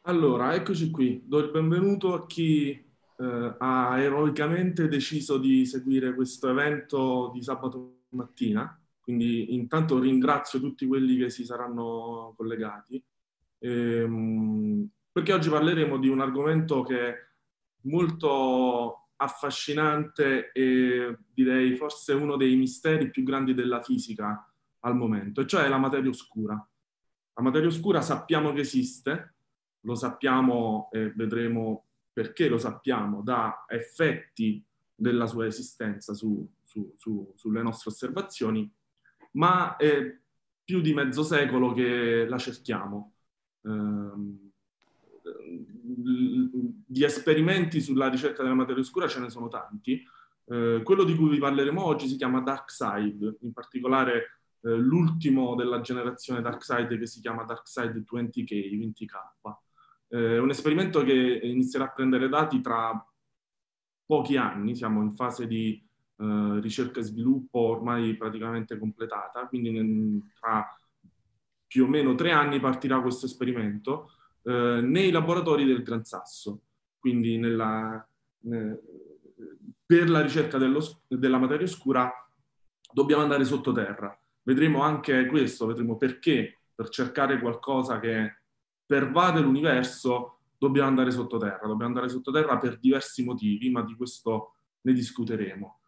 Allora, eccoci qui. Do il benvenuto a chi ha eroicamente deciso di seguire questo evento di sabato mattina. Quindi intanto ringrazio tutti quelli che si saranno collegati, perché oggi parleremo di un argomento che è molto affascinante e direi forse uno dei misteri più grandi della fisica al momento, e cioè la materia oscura. La materia oscura sappiamo che esiste, lo sappiamo e vedremo perché lo sappiamo da effetti della sua esistenza sulle nostre osservazioni, ma è più di mezzo secolo che la cerchiamo. Di esperimenti sulla ricerca della materia oscura ce ne sono tanti. Quello di cui vi parleremo oggi si chiama DarkSide, in particolare l'ultimo della generazione DarkSide, che si chiama DarkSide 20K, 20K. È un esperimento che inizierà a prendere dati tra pochi anni, siamo in fase di ricerca e sviluppo ormai praticamente completata, quindi tra più o meno 3 anni partirà questo esperimento nei laboratori del Gran Sasso, quindi per la ricerca della materia oscura dobbiamo andare sottoterra. Vedremo anche questo, vedremo perché per cercare qualcosa che pervade l'universo dobbiamo andare sottoterra per diversi motivi, ma di questo ne discuteremo.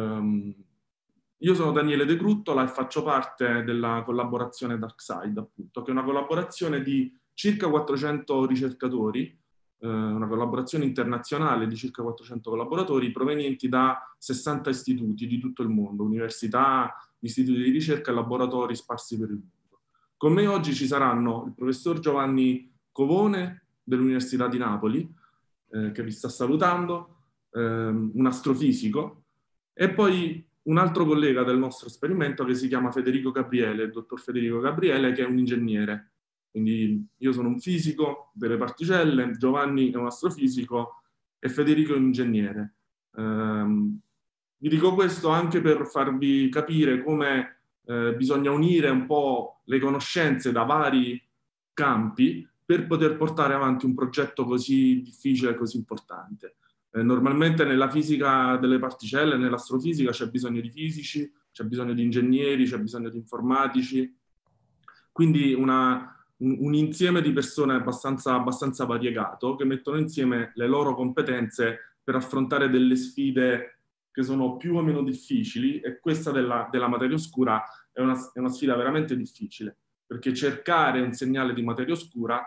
Io sono Daniele De Gruttola e faccio parte della collaborazione DarkSide, appunto, che è una collaborazione di circa 400 ricercatori, una collaborazione internazionale di circa 400 collaboratori provenienti da 60 istituti di tutto il mondo, università, istituti di ricerca e laboratori sparsi per il mondo. Con me oggi ci saranno il professor Giovanni Covone dell'Università di Napoli, che vi sta salutando, un astrofisico, e poi un altro collega del nostro esperimento che si chiama Federico Gabriele, il dottor Federico Gabriele, che è un ingegnere. Quindi io sono un fisico delle particelle, Giovanni è un astrofisico e Federico è un ingegnere. Vi dico questo anche per farvi capire come bisogna unire un po' le conoscenze da vari campi per poter portare avanti un progetto così difficile e così importante. Normalmente nella fisica delle particelle, nell'astrofisica c'è bisogno di fisici, c'è bisogno di ingegneri, c'è bisogno di informatici, quindi un insieme di persone abbastanza variegato che mettono insieme le loro competenze per affrontare delle sfide che sono più o meno difficili, e questa della materia oscura è una sfida veramente difficile, perché cercare un segnale di materia oscura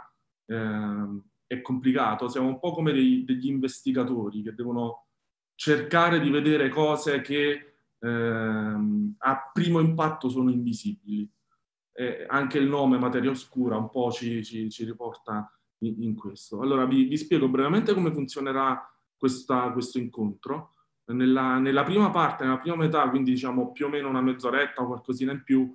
è complicato. Siamo un po' come degli investigatori che devono cercare di vedere cose che a primo impatto sono invisibili. Anche il nome materia oscura un po' ci riporta in questo. Allora vi spiego brevemente come funzionerà questo incontro. Nella prima parte, nella prima metà, quindi diciamo più o meno una mezz'oretta o qualcosina in più,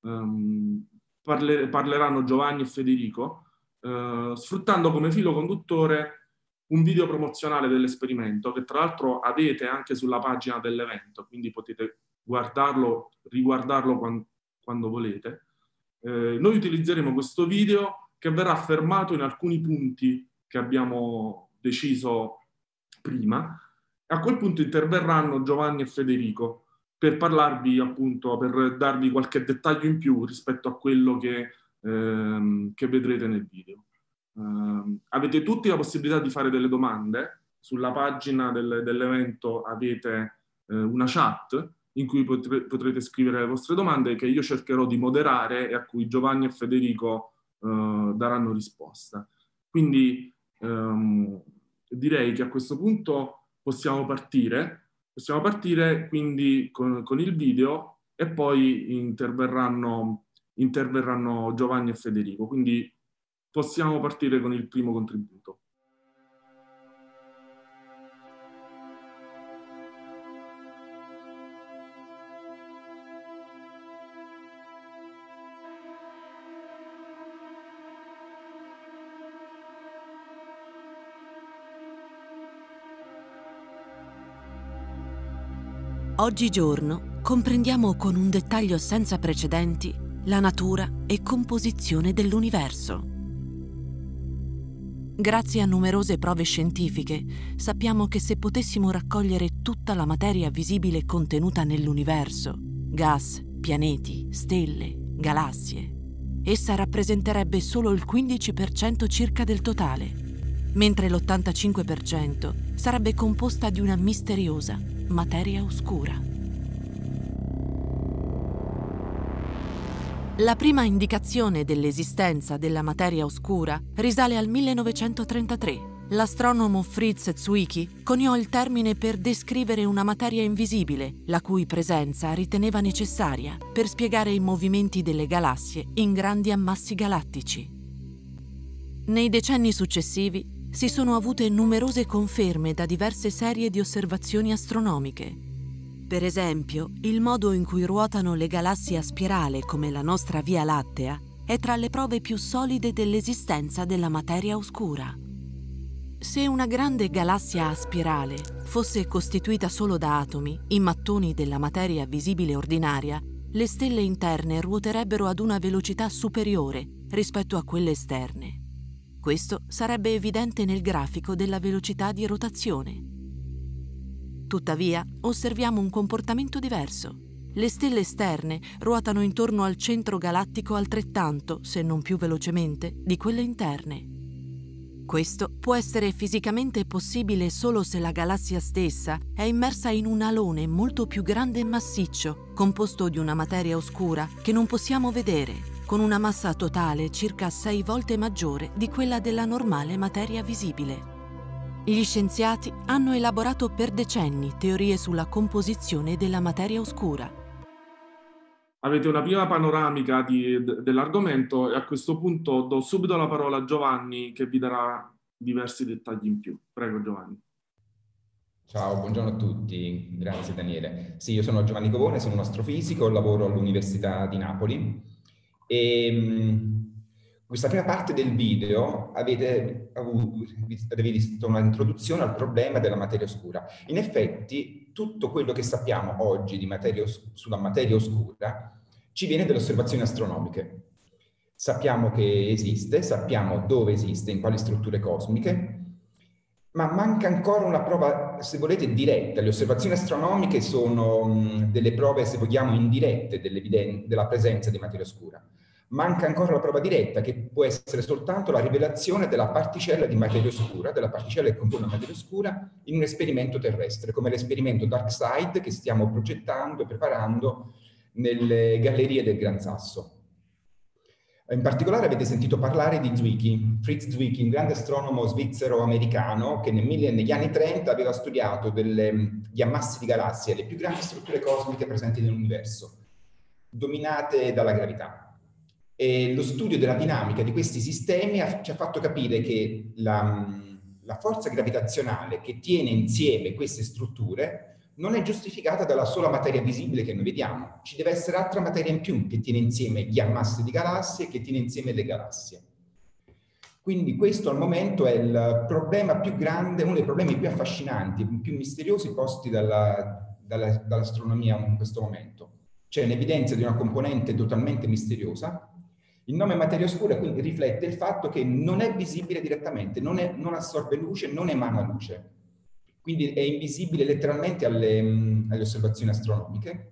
parleranno Giovanni e Federico, sfruttando come filo conduttore un video promozionale dell'esperimento, che tra l'altro avete anche sulla pagina dell'evento, quindi potete guardarlo, riguardarlo quando volete. Noi utilizzeremo questo video che verrà fermato in alcuni punti che abbiamo deciso prima. A quel punto interverranno Giovanni e Federico per parlarvi, appunto, per darvi qualche dettaglio in più rispetto a quello che vedrete nel video. Avete tutti la possibilità di fare delle domande. Sulla pagina dell'evento avete una chat in cui potrete scrivere le vostre domande, che io cercherò di moderare e a cui Giovanni e Federico daranno risposta. Quindi direi che a questo punto possiamo partire quindi con il video, e poi interverranno Giovanni e Federico. Quindi possiamo partire con il primo contributo. Oggigiorno comprendiamo con un dettaglio senza precedenti la natura e composizione dell'universo. Grazie a numerose prove scientifiche, sappiamo che se potessimo raccogliere tutta la materia visibile contenuta nell'universo, gas, pianeti, stelle, galassie, essa rappresenterebbe solo il 15% circa del totale, mentre l'85% sarebbe composta di una misteriosa materia oscura. La prima indicazione dell'esistenza della materia oscura risale al 1933. L'astronomo Fritz Zwicky coniò il termine per descrivere una materia invisibile, la cui presenza riteneva necessaria per spiegare i movimenti delle galassie in grandi ammassi galattici. Nei decenni successivi si sono avute numerose conferme da diverse serie di osservazioni astronomiche. Per esempio, il modo in cui ruotano le galassie a spirale come la nostra Via Lattea è tra le prove più solide dell'esistenza della materia oscura. Se una grande galassia a spirale fosse costituita solo da atomi, i mattoni della materia visibile ordinaria, le stelle interne ruoterebbero ad una velocità superiore rispetto a quelle esterne. Questo sarebbe evidente nel grafico della velocità di rotazione. Tuttavia, osserviamo un comportamento diverso. Le stelle esterne ruotano intorno al centro galattico altrettanto, se non più velocemente, di quelle interne. Questo può essere fisicamente possibile solo se la galassia stessa è immersa in un alone molto più grande e massiccio, composto di una materia oscura che non possiamo vedere, con una massa totale circa 6 volte maggiore di quella della normale materia visibile. Gli scienziati hanno elaborato per decenni teorie sulla composizione della materia oscura. Avete una prima panoramica dell'argomento e a questo punto do subito la parola a Giovanni che vi darà diversi dettagli in più. Prego Giovanni. Ciao, buongiorno a tutti, grazie Daniele. Sì, io sono Giovanni Covone, sono un astrofisico, lavoro all'Università di Napoli e questa prima parte del video avete visto un'introduzione al problema della materia oscura. In effetti, tutto quello che sappiamo oggi di sulla materia oscura ci viene dalle osservazioni astronomiche. Sappiamo che esiste, sappiamo dove esiste, in quali strutture cosmiche, ma manca ancora una prova, se volete, diretta. Le osservazioni astronomiche sono delle prove, se vogliamo, indirette della presenza di materia oscura. Manca ancora la prova diretta, che può essere soltanto la rivelazione della particella di materia oscura, della particella che compone la materia oscura, in un esperimento terrestre, come l'esperimento DarkSide che stiamo progettando e preparando nelle gallerie del Gran Sasso. In particolare avete sentito parlare di Zwicky, Fritz Zwicky, un grande astronomo svizzero-americano che negli anni 30 aveva studiato gli ammassi di galassie, le più grandi strutture cosmiche presenti nell'universo, dominate dalla gravità. E lo studio della dinamica di questi sistemi ci ha fatto capire che la forza gravitazionale che tiene insieme queste strutture non è giustificata dalla sola materia visibile che noi vediamo. Ci deve essere altra materia in più che tiene insieme gli ammassi di galassie, che tiene insieme le galassie. Quindi questo al momento è il problema più grande, uno dei problemi più affascinanti, più misteriosi posti dall'astronomia in questo momento. C'è l'evidenza di una componente totalmente misteriosa. Il nome materia oscura quindi riflette il fatto che non è visibile direttamente, non assorbe luce, non emana luce. Quindi è invisibile letteralmente alle osservazioni astronomiche.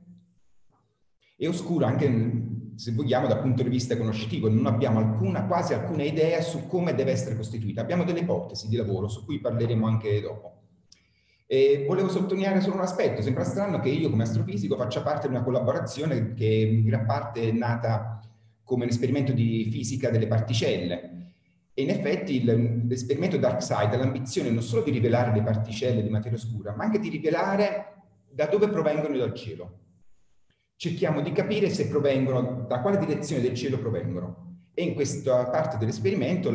È oscura anche, se vogliamo, dal punto di vista conoscitivo. Non abbiamo quasi alcuna idea su come deve essere costituita. Abbiamo delle ipotesi di lavoro su cui parleremo anche dopo. E volevo sottolineare solo un aspetto. Sembra strano che io come astrofisico faccia parte di una collaborazione che in gran parte è nata come un esperimento di fisica delle particelle. E in effetti l'esperimento DarkSide ha l'ambizione non solo di rivelare le particelle di materia oscura, ma anche di rivelare da dove provengono dal cielo. Cerchiamo di capire se provengono, da quale direzione del cielo provengono. E in questa parte dell'esperimento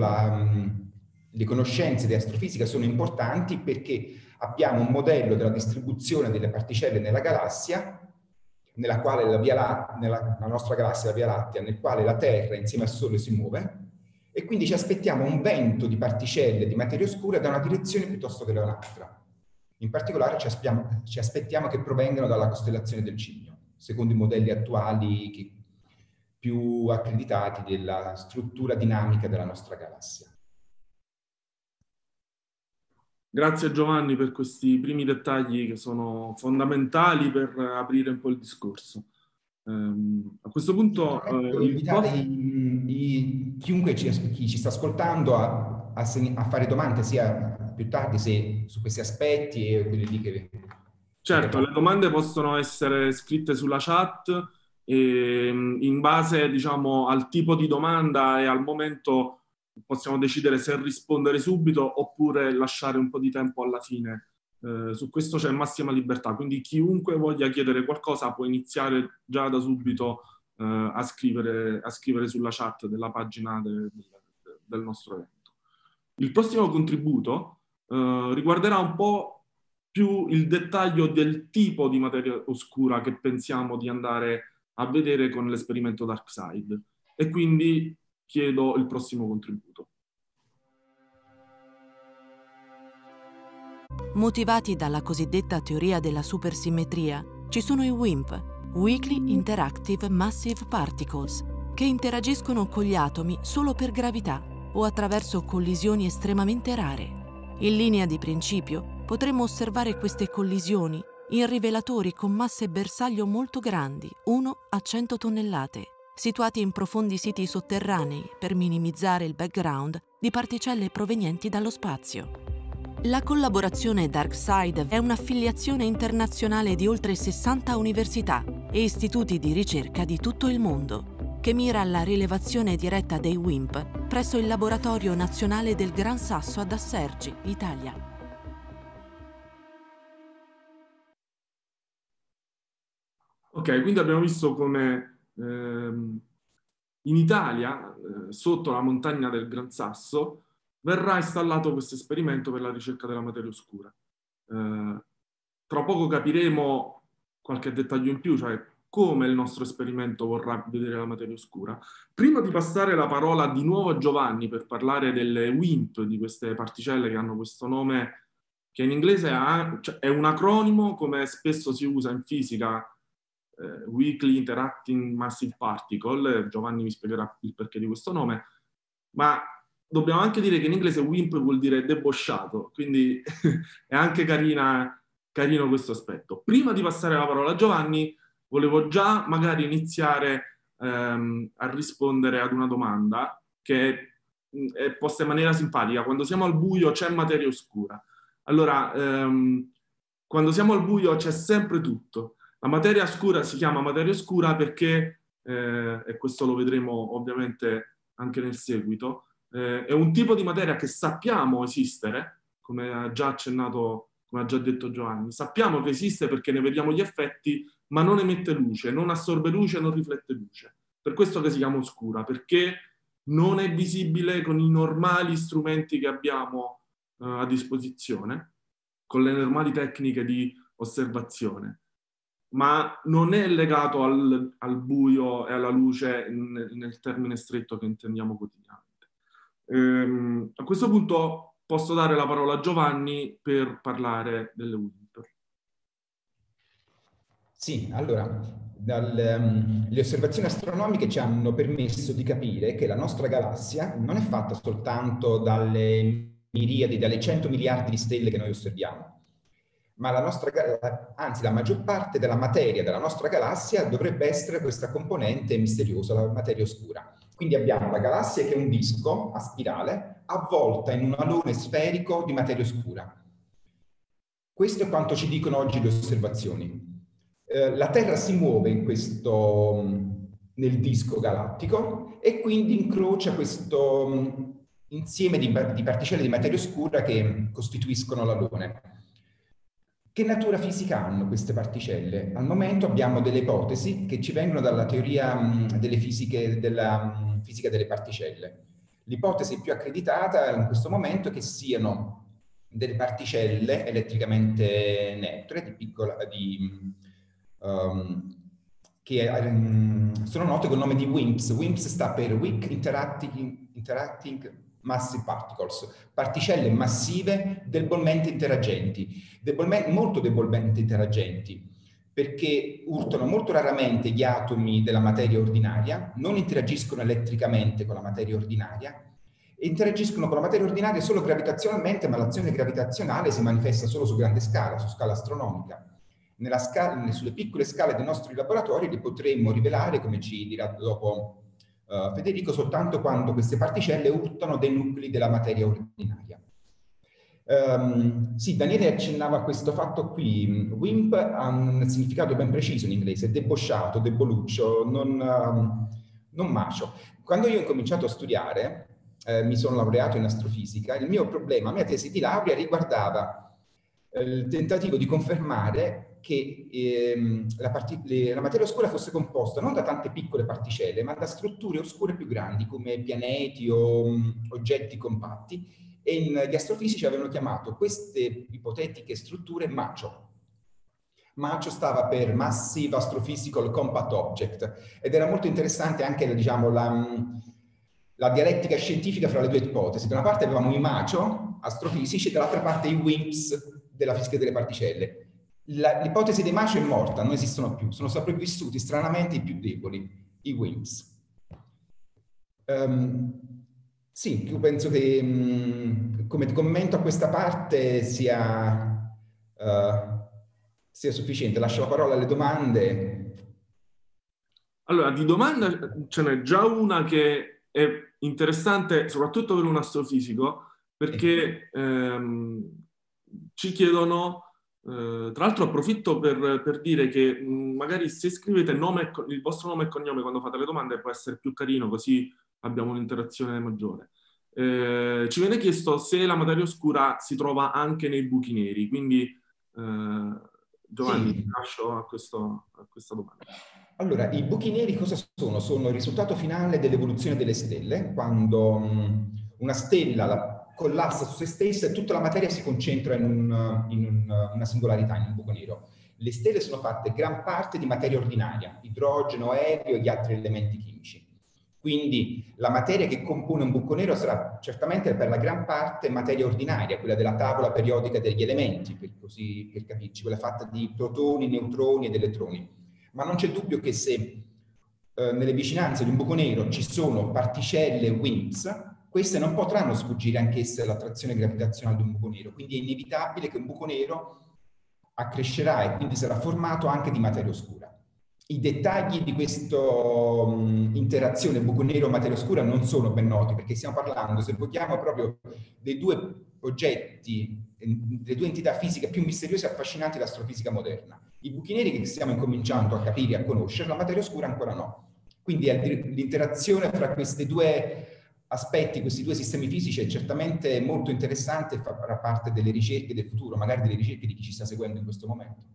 le conoscenze di astrofisica sono importanti perché abbiamo un modello della distribuzione delle particelle nella galassia, nella quale nella nostra galassia, la Via Lattea, nel quale la Terra insieme al Sole si muove, e quindi ci aspettiamo un vento di particelle di materia oscura da una direzione piuttosto che da un'altra. In particolare ci aspettiamo che provengano dalla costellazione del Cigno, secondo i modelli attuali più accreditati della struttura dinamica della nostra galassia. Grazie Giovanni per questi primi dettagli che sono fondamentali per aprire un po' il discorso. A questo punto Devo invitare chiunque chi ci sta ascoltando a fare domande sia più tardi su questi aspetti e quelli lì che... Certo, le domande possono essere scritte sulla chat e in base, diciamo, al tipo di domanda e al momento possiamo decidere se rispondere subito oppure lasciare un po' di tempo alla fine. Su questo c'è massima libertà, quindi chiunque voglia chiedere qualcosa può iniziare già da subito a scrivere sulla chat della pagina del nostro evento. Il prossimo contributo riguarderà un po' più il dettaglio del tipo di materia oscura che pensiamo di andare a vedere con l'esperimento DarkSide. E quindi chiedo il prossimo contributo. Motivati dalla cosiddetta teoria della supersimmetria, ci sono i WIMP, Weakly Interactive Massive Particles, che interagiscono con gli atomi solo per gravità o attraverso collisioni estremamente rare. In linea di principio, potremmo osservare queste collisioni in rivelatori con masse bersaglio molto grandi, 1 a 100 tonnellate, situati in profondi siti sotterranei per minimizzare il background di particelle provenienti dallo spazio. La collaborazione DarkSide è un'affiliazione internazionale di oltre 60 università e istituti di ricerca di tutto il mondo, che mira alla rilevazione diretta dei WIMP presso il Laboratorio Nazionale del Gran Sasso ad Assergi, Italia. Ok, quindi abbiamo visto come in Italia, sotto la montagna del Gran Sasso, verrà installato questo esperimento per la ricerca della materia oscura. Tra poco capiremo qualche dettaglio in più, cioè come il nostro esperimento vorrà vedere la materia oscura. Prima di passare la parola di nuovo a Giovanni per parlare delle WIMP, di queste particelle che hanno questo nome, che in inglese è un acronimo, come spesso si usa in fisica, Weakly Interacting Massive Particle, Giovanni mi spiegherà il perché di questo nome, ma dobbiamo anche dire che in inglese WIMP vuol dire debosciato, quindi è anche carino questo aspetto. Prima di passare la parola a Giovanni, volevo già magari iniziare a rispondere ad una domanda che è posta in maniera simpatica. Quando siamo al buio c'è materia oscura. Allora, quando siamo al buio c'è sempre tutto. La materia oscura si chiama materia oscura perché, e questo lo vedremo ovviamente anche nel seguito, è un tipo di materia che sappiamo esistere, come ha già accennato, come ha già detto Giovanni. Sappiamo che esiste perché ne vediamo gli effetti, ma non emette luce, non assorbe luce, non riflette luce. Per questo che si chiama oscura, perché non è visibile con i normali strumenti che abbiamo a disposizione, con le normali tecniche di osservazione, ma non è legato al buio e alla luce nel termine stretto che intendiamo quotidianamente. A questo punto posso dare la parola a Giovanni per parlare delle WIMP. Sì, allora, le osservazioni astronomiche ci hanno permesso di capire che la nostra galassia non è fatta soltanto dalle miriadi, dalle 100 miliardi di stelle che noi osserviamo, ma anzi la maggior parte della materia della nostra galassia dovrebbe essere questa componente misteriosa, la materia oscura. Quindi abbiamo la galassia che è un disco a spirale avvolta in un alone sferico di materia oscura. Questo è quanto ci dicono oggi le osservazioni. La Terra si muove nel disco galattico e quindi incrocia questo insieme di particelle di materia oscura che costituiscono l'alone. Che natura fisica hanno queste particelle? Al momento abbiamo delle ipotesi che ci vengono dalla teoria della fisica delle particelle. L'ipotesi più accreditata in questo momento è che siano delle particelle elettricamente neutre che sono note con il nome di WIMPs. WIMPs sta per Weak Interacting Massive Particles, particelle massive debolmente interagenti, molto debolmente interagenti, perché urtano molto raramente gli atomi della materia ordinaria, non interagiscono elettricamente con la materia ordinaria interagiscono con la materia ordinaria solo gravitazionalmente, ma l'azione gravitazionale si manifesta solo su grande scala, su scala astronomica. Sulle piccole scale dei nostri laboratori li potremmo rivelare, come ci dirà dopo Federico, soltanto quando queste particelle urtano dei nuclei della materia ordinaria. Sì, Daniele accennava a questo fatto qui. WIMP ha un significato ben preciso in inglese: debosciato, deboluccio, non macio. Quando io ho cominciato a studiare, mi sono laureato in astrofisica, il mio problema, la mia tesi di laurea riguardava il tentativo di confermare che la materia oscura fosse composta non da tante piccole particelle, ma da strutture oscure più grandi, come pianeti o oggetti compatti, e gli astrofisici avevano chiamato queste ipotetiche strutture MACHO. MACHO stava per Massive Astrophysical Compact Object, ed era molto interessante anche, diciamo, la dialettica scientifica fra le due ipotesi. Da una parte avevamo i MACHO astrofisici e dall'altra parte i WIMPs della fisica delle particelle. L'ipotesi dei MACHO è morta, non esistono più, sono sopravvissuti stranamente i più deboli, i WIMPs. Sì, io penso che come commento a questa parte sia sufficiente. Lascio la parola alle domande. Allora, di domanda ce n'è già una che è interessante, soprattutto per un astrofisico, perché ci chiedono, tra l'altro approfitto per dire che magari se scrivete il vostro nome e cognome quando fate le domande può essere più carino, così abbiamo un'interazione maggiore. Ci viene chiesto se la materia oscura si trova anche nei buchi neri, quindi Giovanni, ti lascio a questa domanda. Allora, i buchi neri cosa sono? Sono il risultato finale dell'evoluzione delle stelle, quando una stella collassa su se stessa e tutta la materia si concentra in una singolarità, in un buco nero. Le stelle sono fatte gran parte di materia ordinaria, idrogeno, elio e gli altri elementi chimici. Quindi la materia che compone un buco nero sarà certamente per la gran parte materia ordinaria, quella della tavola periodica degli elementi, per capirci, quella fatta di protoni, neutroni ed elettroni. Ma non c'è dubbio che se nelle vicinanze di un buco nero ci sono particelle WIMPs, queste non potranno sfuggire anch'esse all'attrazione gravitazionale di un buco nero. Quindi è inevitabile che un buco nero accrescerà e quindi sarà formato anche di materia oscura. I dettagli di questa interazione buco nero-materia oscura non sono ben noti, perché stiamo parlando, se vogliamo, proprio dei due oggetti, delle due entità fisiche più misteriose e affascinanti dell'astrofisica moderna. I buchi neri che stiamo incominciando a capire e a conoscere, la materia oscura ancora no. Quindi l'interazione fra questi due aspetti, questi due sistemi fisici è certamente molto interessante e farà parte delle ricerche del futuro, magari delle ricerche di chi ci sta seguendo in questo momento.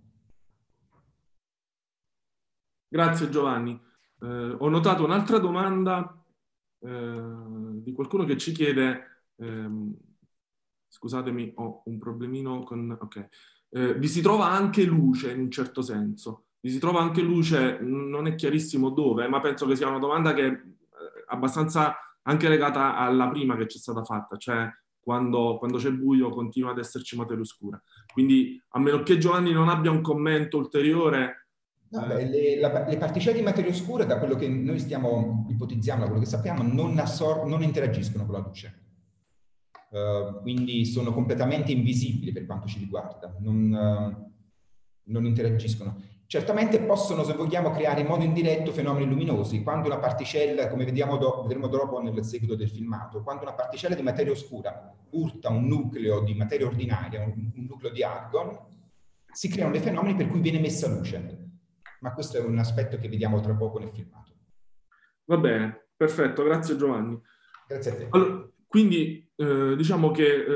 Grazie Giovanni. Ho notato un'altra domanda di qualcuno che ci chiede, scusatemi, ho un problemino con... Ok. Vi si trova anche luce in un certo senso? Vi si trova anche luce, non è chiarissimo dove, ma penso che sia una domanda che è abbastanza anche legata alla prima che ci è stata fatta, cioè quando c'è buio continua ad esserci materia oscura. Quindi a meno che Giovanni non abbia un commento ulteriore... No, le particelle di materia oscura, da quello che noi stiamo ipotizzando, da quello che sappiamo, non interagiscono con la luce. Quindi sono completamente invisibili per quanto ci riguarda, non interagiscono. Certamente possono, se vogliamo, creare in modo indiretto fenomeni luminosi. Quando una particella, come vedremo dopo nel seguito del filmato, quando una particella di materia oscura urta un nucleo di materia ordinaria, un nucleo di argon, si creano dei fenomeni per cui viene messa luce. Ma questo è un aspetto che vediamo tra poco nel filmato. Va bene, perfetto, grazie Giovanni. Grazie a te. Allora, quindi diciamo che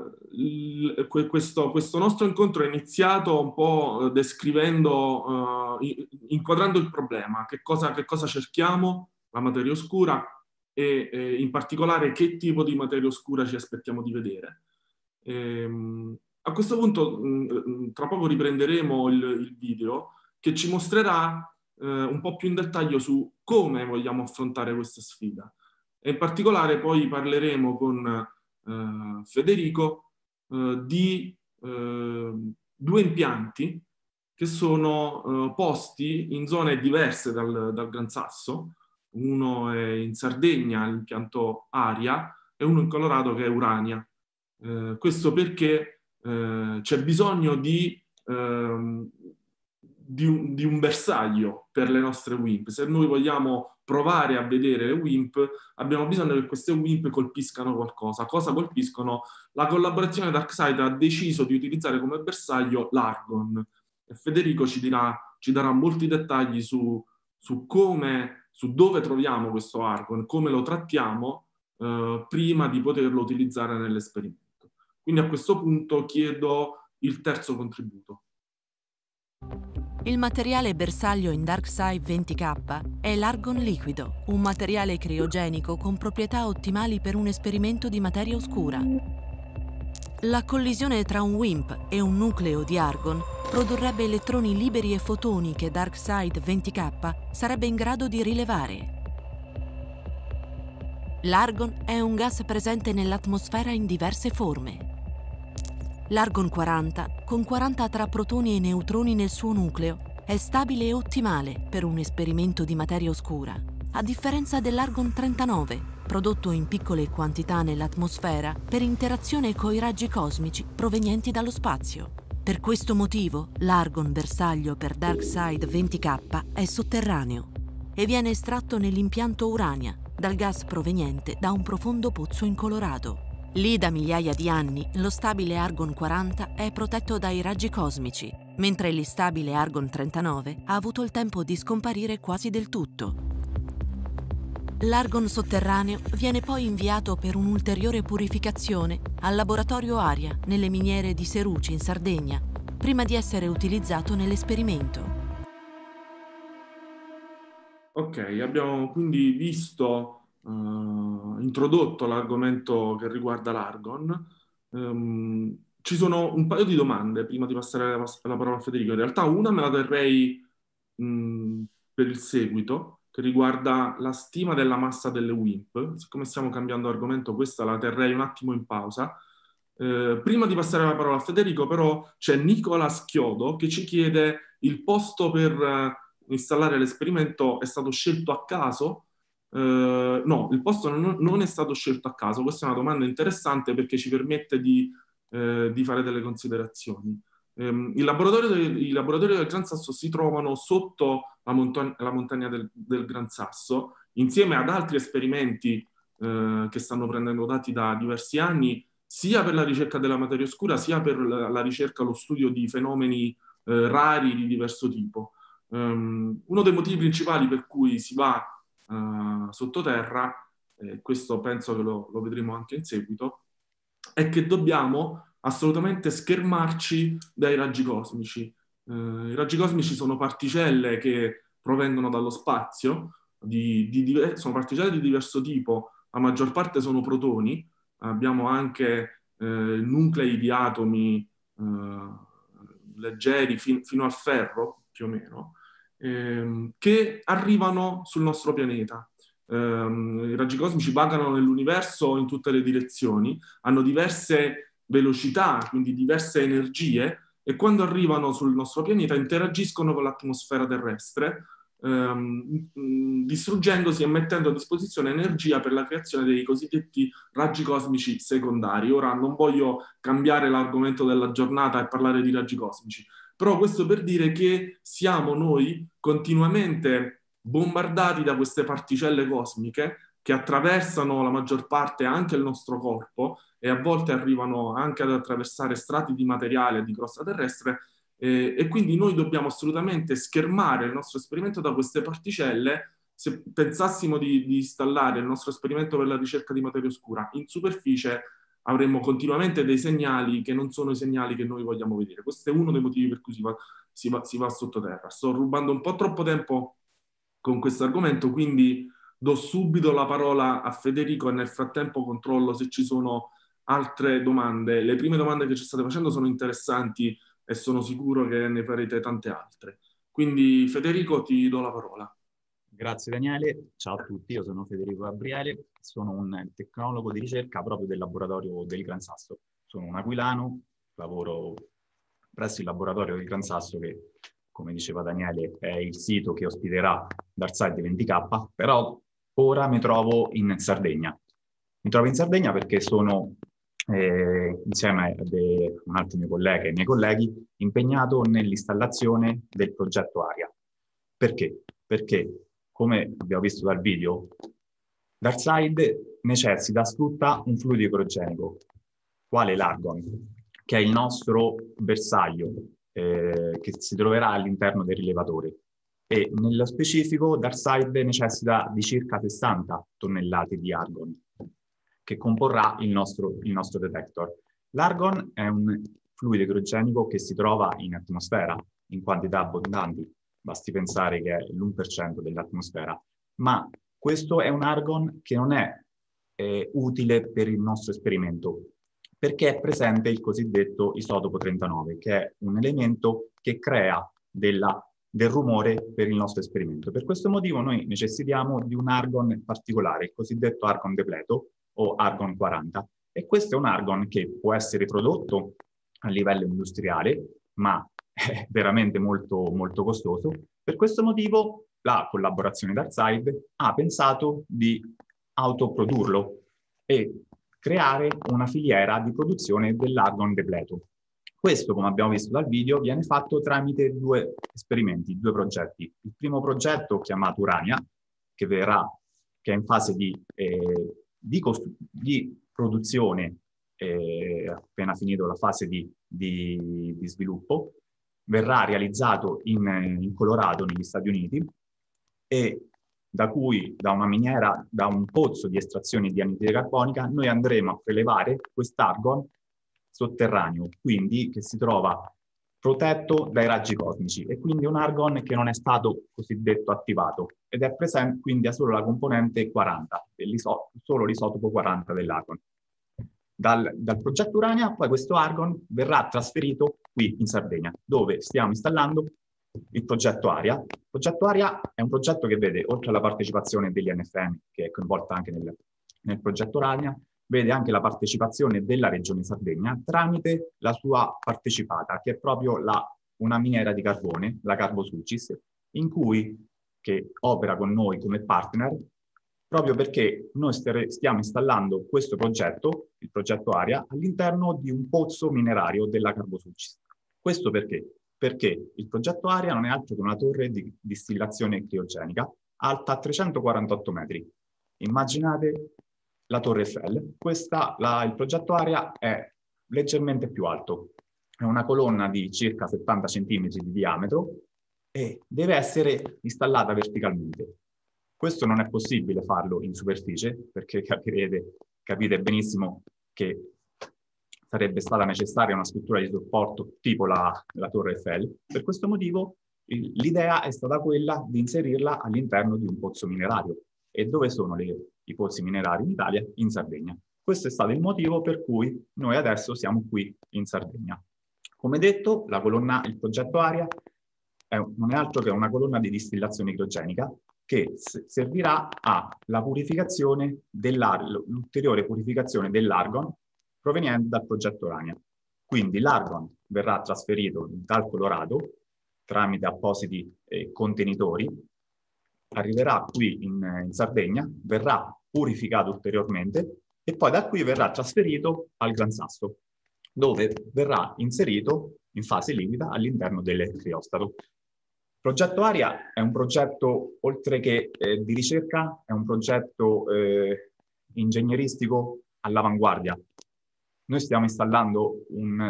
questo nostro incontro è iniziato un po' descrivendo, inquadrando il problema, che cosa cerchiamo, la materia oscura e in particolare che tipo di materia oscura ci aspettiamo di vedere. A questo punto tra poco riprenderemo il video che ci mostrerà un po' più in dettaglio su come vogliamo affrontare questa sfida. E in particolare poi parleremo con Federico di due impianti che sono posti in zone diverse dal Gran Sasso. Uno è in Sardegna, l'impianto Aria, e uno in Colorado che è Urania. Questo perché c'è bisogno di un bersaglio per le nostre WIMP. Se noi vogliamo provare a vedere le WIMP, abbiamo bisogno che queste WIMP colpiscano qualcosa. Cosa colpiscono? La collaborazione Darkside ha deciso di utilizzare come bersaglio l'Argon. E Federico ci darà molti dettagli su dove troviamo questo Argon, come lo trattiamo prima di poterlo utilizzare nell'esperimento. Quindi a questo punto chiedo il terzo contributo. Il materiale bersaglio in Darkside 20K è l'argon liquido, un materiale criogenico con proprietà ottimali per un esperimento di materia oscura. La collisione tra un WIMP e un nucleo di argon produrrebbe elettroni liberi e fotoni che Darkside 20K sarebbe in grado di rilevare. L'argon è un gas presente nell'atmosfera in diverse forme. L'argon 40, con 40 tra protoni e neutroni nel suo nucleo, è stabile e ottimale per un esperimento di materia oscura, a differenza dell'argon 39, prodotto in piccole quantità nell'atmosfera per interazione coi raggi cosmici provenienti dallo spazio. Per questo motivo, l'argon bersaglio per Darkside 20K è sotterraneo e viene estratto nell'impianto Urania, dal gas proveniente da un profondo pozzo in Colorado. Lì da migliaia di anni lo stabile Argon 40 è protetto dai raggi cosmici, mentre l'instabile Argon 39 ha avuto il tempo di scomparire quasi del tutto. L'argon sotterraneo viene poi inviato per un'ulteriore purificazione al laboratorio Aria nelle miniere di Seruci in Sardegna, prima di essere utilizzato nell'esperimento. Ok, abbiamo quindi visto introdotto l'argomento che riguarda l'argon. Ci sono un paio di domande prima di passare la parola a Federico. In realtà una me la terrei per il seguito, che riguarda la stima della massa delle WIMP. Siccome stiamo cambiando argomento, questa la terrei un attimo in pausa. Prima di passare la parola a Federico, però, c'è Nicola Schiodo che ci chiede: il posto per installare l'esperimento è stato scelto a caso? No, il posto non è stato scelto a caso. Questa è una domanda interessante perché ci permette di fare delle considerazioni. I laboratori del Gran Sasso si trovano sotto la montagna del Gran Sasso, insieme ad altri esperimenti che stanno prendendo dati da diversi anni, sia per la ricerca della materia oscura, sia per la ricerca, lo studio di fenomeni rari di diverso tipo. Uno dei motivi principali per cui si va sottoterra, questo penso che lo vedremo anche in seguito, è che dobbiamo assolutamente schermarci dai raggi cosmici. I raggi cosmici sono particelle che provengono dallo spazio, sono particelle di diverso tipo, la maggior parte sono protoni, abbiamo anche nuclei di atomi leggeri fino al ferro, più o meno, che arrivano sul nostro pianeta. I raggi cosmici vagano nell'universo in tutte le direzioni, hanno diverse velocità, quindi diverse energie, e quando arrivano sul nostro pianeta interagiscono con l'atmosfera terrestre, distruggendosi e mettendo a disposizione energia per la creazione dei cosiddetti raggi cosmici secondari. Ora non voglio cambiare l'argomento della giornata e parlare di raggi cosmici, però questo per dire che siamo noi continuamente bombardati da queste particelle cosmiche che attraversano la maggior parte anche il nostro corpo e a volte arrivano anche ad attraversare strati di materiale di crosta terrestre, e quindi noi dobbiamo assolutamente schermare il nostro esperimento da queste particelle. Se pensassimo di installare il nostro esperimento per la ricerca di materia oscura in superficie, avremmo continuamente dei segnali che non sono i segnali che noi vogliamo vedere. Questo è uno dei motivi per cui si va sottoterra. Sto rubando un po' troppo tempo con questo argomento, quindi do subito la parola a Federico e nel frattempo controllo se ci sono altre domande. Le prime domande che ci state facendo sono interessanti e sono sicuro che ne farete tante altre. Quindi Federico, ti do la parola. Grazie Daniele, ciao a tutti, io sono Federico Gabriele, sono un tecnologo di ricerca proprio del laboratorio del Gran Sasso. Sono un aquilano, lavoro presso il laboratorio del Gran Sasso che, come diceva Daniele, è il sito che ospiterà Darkside 20K, però ora mi trovo in Sardegna. Mi trovo in Sardegna perché sono, insieme a un altro mio collega e ai miei colleghi, impegnato nell'installazione del progetto ARIA. Perché? Perché, come abbiamo visto dal video, DarkSide sfrutta un fluido icrogenico, quale l'argon, che è il nostro bersaglio, che si troverà all'interno del rilevatore. E nello specifico DarkSide necessita di circa 60 tonnellate di argon, che comporrà il nostro detector. L'argon è un fluido icrogenico che si trova in atmosfera in quantità abbondanti, basti pensare che è l'1% dell'atmosfera, ma questo è un argon che non è utile per il nostro esperimento, perché è presente il cosiddetto isotopo 39, che è un elemento che crea del rumore per il nostro esperimento. Per questo motivo noi necessitiamo di un argon particolare, il cosiddetto argon depleto o argon 40. E questo è un argon che può essere prodotto a livello industriale, ma è veramente molto, molto costoso. Per questo motivo la collaborazione DarkSide ha pensato di autoprodurlo e creare una filiera di produzione dell'argon depleto. Questo, come abbiamo visto dal video, viene fatto tramite 2 esperimenti, 2 progetti. Il primo progetto, chiamato Urania, che è in fase di produzione, appena finito la fase di sviluppo, verrà realizzato in Colorado, negli Stati Uniti, e da una miniera, da un pozzo di estrazione di anidride carbonica, noi andremo a prelevare quest'argon sotterraneo, quindi che si trova protetto dai raggi cosmici, e quindi un argon che non è stato cosiddetto attivato, ed è presente, quindi ha solo la componente 40, solo l'isotopo 40 dell'argon. Dal progetto Urania poi questo argon verrà trasferito qui in Sardegna, dove stiamo installando il progetto ARIA. Il progetto ARIA è un progetto che vede, oltre alla partecipazione degli NFM, che è coinvolta anche nel progetto Urania, vede anche la partecipazione della Regione Sardegna tramite la sua partecipata, che è proprio una miniera di carbone, la Carbosulcis, che opera con noi come partner, proprio perché noi stiamo installando questo progetto, il progetto ARIA, all'interno di un pozzo minerario della Carbosulcis. Questo perché? Perché il progetto ARIA non è altro che una torre di distillazione criogenica alta 348 metri. Immaginate la Torre Eiffel. Il progetto ARIA è leggermente più alto. È una colonna di circa 70 cm di diametro e deve essere installata verticalmente. Questo non è possibile farlo in superficie, perché capite benissimo che sarebbe stata necessaria una struttura di supporto tipo la Torre Eiffel. Per questo motivo l'idea è stata quella di inserirla all'interno di un pozzo minerario. E dove sono i pozzi minerari in Italia? In Sardegna. Questo è stato il motivo per cui noi adesso siamo qui in Sardegna. Come detto, il progetto ARIA non è altro che una colonna di distillazione criogenica che servirà alla purificazione l'ulteriore purificazione dell'argon proveniente dal progetto Urania. Quindi l'argon verrà trasferito dal Colorado tramite appositi contenitori, arriverà qui in Sardegna, verrà purificato ulteriormente e poi da qui verrà trasferito al Gran Sasso, dove verrà inserito in fase liquida all'interno del criostato. Il progetto ARIA è un progetto, oltre che di ricerca, è un progetto ingegneristico all'avanguardia. Noi stiamo installando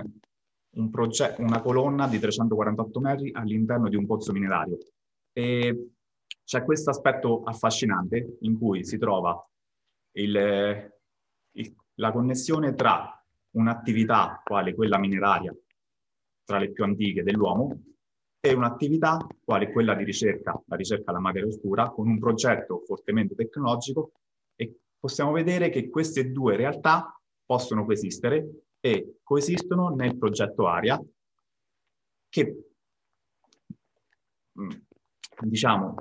una colonna di 348 metri all'interno di un pozzo minerario. E c'è questo aspetto affascinante in cui si trova la connessione tra un'attività quale quella mineraria, tra le più antiche dell'uomo, e un'attività quale quella di ricerca, la ricerca alla materia oscura, con un progetto fortemente tecnologico, e possiamo vedere che queste 2 realtà possono coesistere e coesistono nel progetto ARIA, che diciamo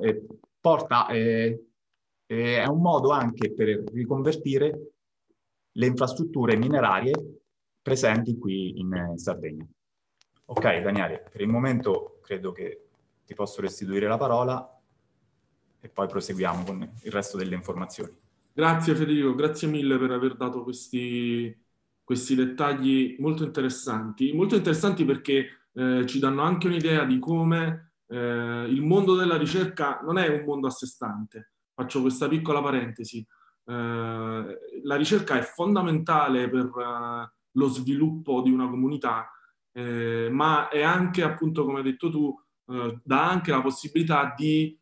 è un modo anche per riconvertire le infrastrutture minerarie presenti qui in Sardegna. Ok, Daniele, per il momento credo che ti posso restituire la parola e poi proseguiamo con il resto delle informazioni. Grazie Federico, grazie mille per aver dato questi dettagli molto interessanti perché ci danno anche un'idea di come il mondo della ricerca non è un mondo a sé stante. Faccio questa piccola parentesi. La ricerca è fondamentale per lo sviluppo di una comunità, ma è anche, appunto, come hai detto tu, dà anche la possibilità di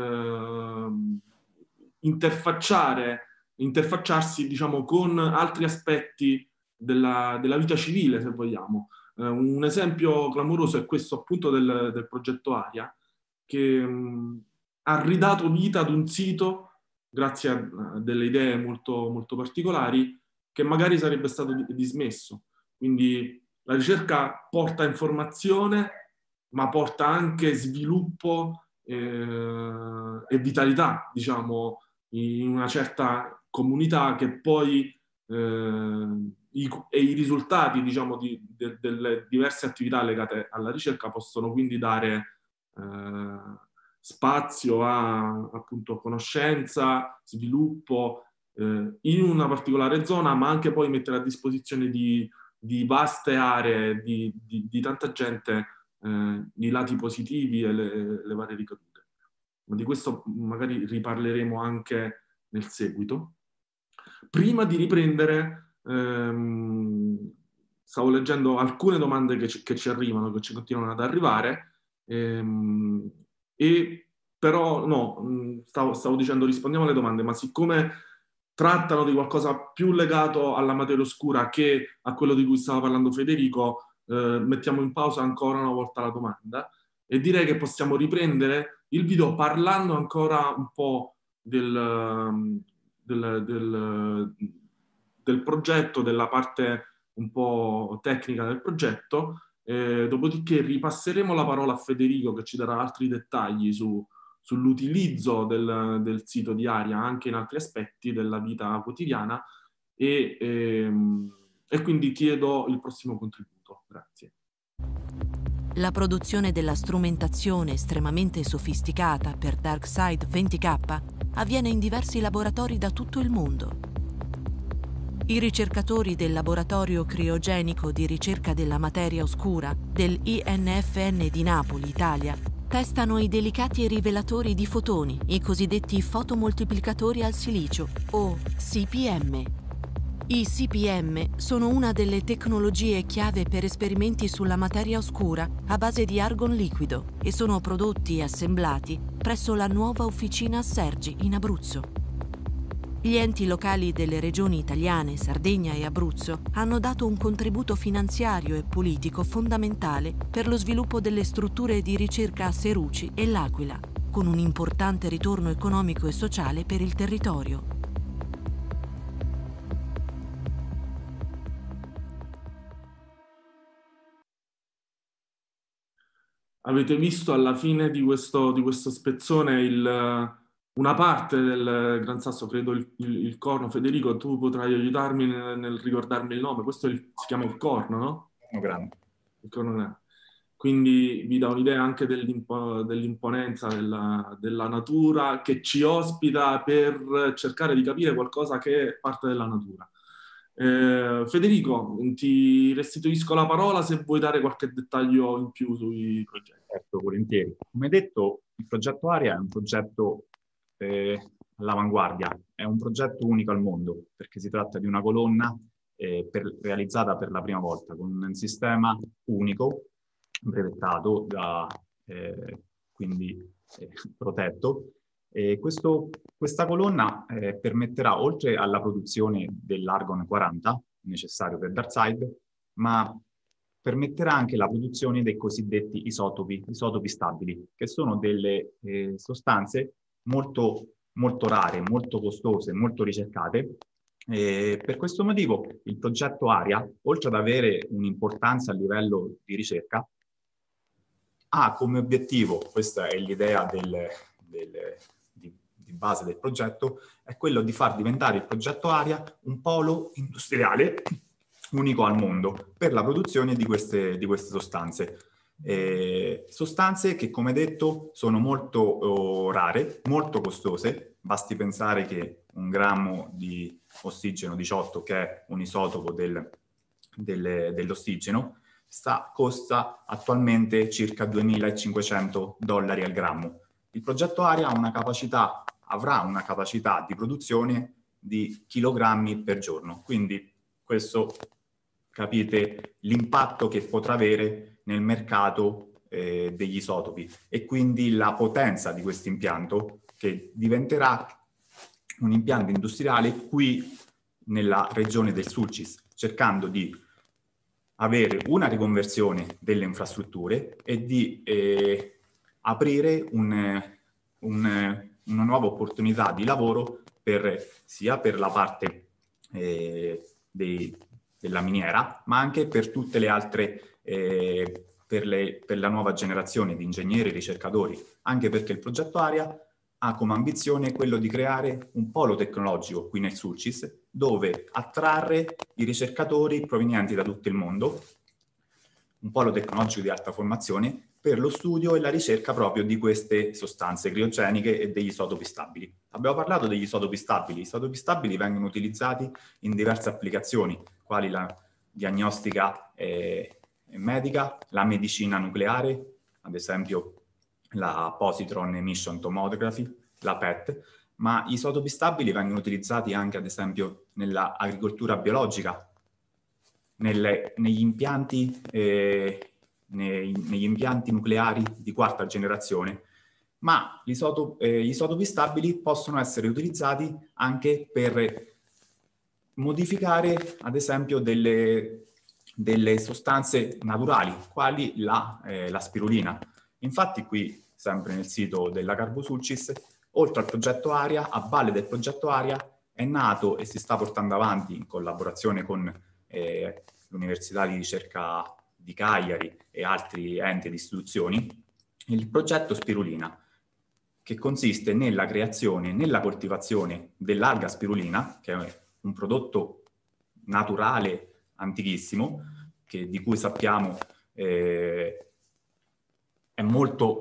interfacciarsi, diciamo, con altri aspetti della vita civile, se vogliamo. Un esempio clamoroso è questo, appunto, del progetto Aria, che ha ridato vita ad un sito grazie a delle idee molto, molto particolari, che magari sarebbe stato dismesso. Quindi la ricerca porta informazione, ma porta anche sviluppo e vitalità, diciamo, in una certa comunità, che poi i risultati, diciamo, delle diverse attività legate alla ricerca possono quindi dare spazio a, appunto, conoscenza, sviluppo in una particolare zona, ma anche poi mettere a disposizione di vaste aree, di tanta gente, i lati positivi e le varie ricadute. Ma di questo magari riparleremo anche nel seguito. Prima di riprendere, stavo leggendo alcune domande che ci arrivano, che ci continuano ad arrivare, e però no, stavo dicendo rispondiamo alle domande, ma siccome trattano di qualcosa più legato alla materia oscura che a quello di cui stava parlando Federico, mettiamo in pausa ancora una volta la domanda e direi che possiamo riprendere il video parlando ancora un po' del progetto, della parte un po' tecnica del progetto. Dopodiché ripasseremo la parola a Federico, che ci darà altri dettagli sull'utilizzo del sito di Aria anche in altri aspetti della vita quotidiana, e quindi chiedo il prossimo contributo. Grazie. La produzione della strumentazione estremamente sofisticata per DarkSide 20K avviene in diversi laboratori da tutto il mondo. I ricercatori del laboratorio criogenico di ricerca della materia oscura del INFN di Napoli, Italia, testano i delicati rivelatori di fotoni, i cosiddetti fotomoltiplicatori al silicio, o CPM. I CPM sono una delle tecnologie chiave per esperimenti sulla materia oscura a base di argon liquido e sono prodotti e assemblati presso la nuova officina Sergi in Abruzzo. Gli enti locali delle regioni italiane, Sardegna e Abruzzo, hanno dato un contributo finanziario e politico fondamentale per lo sviluppo delle strutture di ricerca a Seruci e L'Aquila, con un importante ritorno economico e sociale per il territorio. Avete visto alla fine di questo spezzone una parte del Gran Sasso, credo il corno. Federico, tu potrai aiutarmi nel ricordarmi il nome. Questo si chiama il corno, no? Grande. Il corno grande. Quindi vi dà un'idea anche dell'imponenza della natura che ci ospita per cercare di capire qualcosa che è parte della natura. Federico, ti restituisco la parola se vuoi dare qualche dettaglio in più sui progetti. Certo, volentieri. Come detto, il progetto Aria è un progetto all'avanguardia, è un progetto unico al mondo, perché si tratta di una colonna realizzata per la prima volta con un sistema unico, brevettato, quindi protetto. Questa colonna permetterà, oltre alla produzione dell'Argon 40, necessario per DarkSide, ma permetterà anche la produzione dei cosiddetti isotopi stabili, che sono delle sostanze molto, molto rare, molto costose, molto ricercate. Per questo motivo il progetto Aria, oltre ad avere un'importanza a livello di ricerca, ha come obiettivo, questa è l'idea di base del progetto, è quello di far diventare il progetto Aria un polo industriale unico al mondo per la produzione di queste sostanze. Sostanze che, come detto, sono molto rare, molto costose. Basti pensare che un grammo di ossigeno 18, che è un isotopo dell'ossigeno, costa attualmente circa $2.500 al grammo. Il progetto Aria avrà una capacità di produzione di chilogrammi per giorno, quindi questo capite l'impatto che potrà avere nel mercato degli isotopi e quindi la potenza di questo impianto, che diventerà un impianto industriale qui nella regione del Sulcis, cercando di avere una riconversione delle infrastrutture e di aprire una nuova opportunità di lavoro sia per la parte della miniera, ma anche per tutte le altre, per la nuova generazione di ingegneri e ricercatori, anche perché il progetto Aria ha come ambizione quello di creare un polo tecnologico qui nel Sulcis, dove attrarre i ricercatori provenienti da tutto il mondo, un polo tecnologico di alta formazione per lo studio e la ricerca proprio di queste sostanze criogeniche e degli isotopi stabili. Abbiamo parlato degli isotopi stabili. Gli isotopi stabili vengono utilizzati in diverse applicazioni, quali la diagnostica medica, la medicina nucleare, ad esempio la Positron Emission Tomography, la PET, ma gli isotopi stabili vengono utilizzati anche, ad esempio, nell'agricoltura biologica, negli impianti nucleari di quarta generazione, ma gli isotopi stabili possono essere utilizzati anche per modificare, ad esempio, delle sostanze naturali, quali la spirulina. Infatti qui, sempre nel sito della Carbosulcis, oltre al progetto Aria, a valle del progetto Aria è nato e si sta portando avanti in collaborazione con l'Università di Ricerca di Cagliari e altri enti ed istituzioni, il progetto Spirulina, che consiste nella creazione e nella coltivazione dell'alga spirulina, che è un prodotto naturale antichissimo, di cui sappiamo è molto,